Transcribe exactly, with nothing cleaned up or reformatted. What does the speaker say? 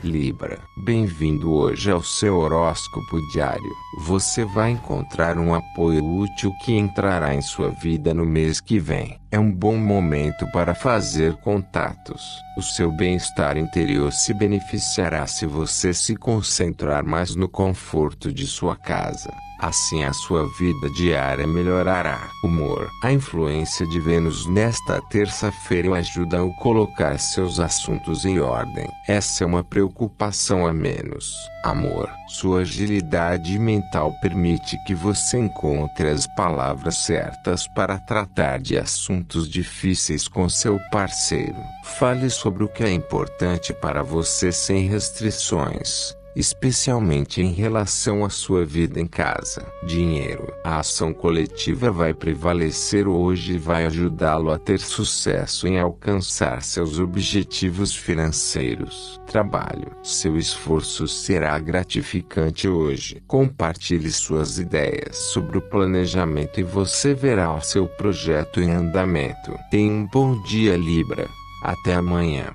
Libra, bem-vindo hoje ao seu horóscopo diário. Você vai encontrar um apoio útil que entrará em sua vida no mês que vem. É um bom momento para fazer contatos. O seu bem-estar interior se beneficiará se você se concentrar mais no conforto de sua casa. Assim a sua vida diária melhorará. Humor. A influência de Vênus nesta terça-feira o ajuda a colocar seus assuntos em ordem. Essa é uma preocupação a menos. Amor. Sua agilidade mental permite que você encontre as palavras certas para tratar de assuntos difíceis com seu parceiro. Fale sobre o que é importante para você sem restrições, especialmente em relação à sua vida em casa. Dinheiro. A ação coletiva vai prevalecer hoje e vai ajudá-lo a ter sucesso em alcançar seus objetivos financeiros. Trabalho. Seu esforço será gratificante hoje. Compartilhe suas ideias sobre o planejamento e você verá o seu projeto em andamento. Tenha um bom dia, Libra. Até amanhã.